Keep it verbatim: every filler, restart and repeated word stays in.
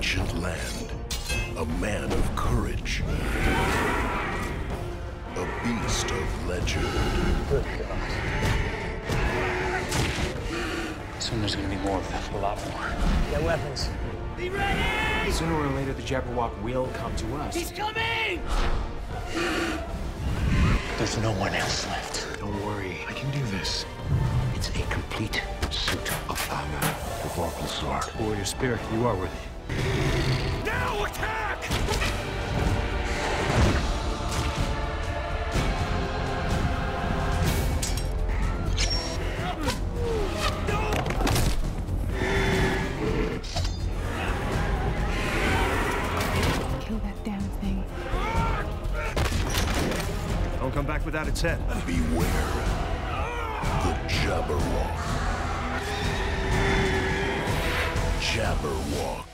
ancient land, a man of courage, a beast of legend. Good God. Soon there's gonna be more of them, a lot more. Get weapons. Be ready! Sooner or later, the Jabberwock will come to us. He's coming! There's no one else left. Don't worry, I can do this. It's a complete suit of armor. The Vorpal sword. Warrior spirit, you are worthy. Now attack! Kill that damn thing. Don't come back without its head. Beware the Jabberwock. Jabberwock.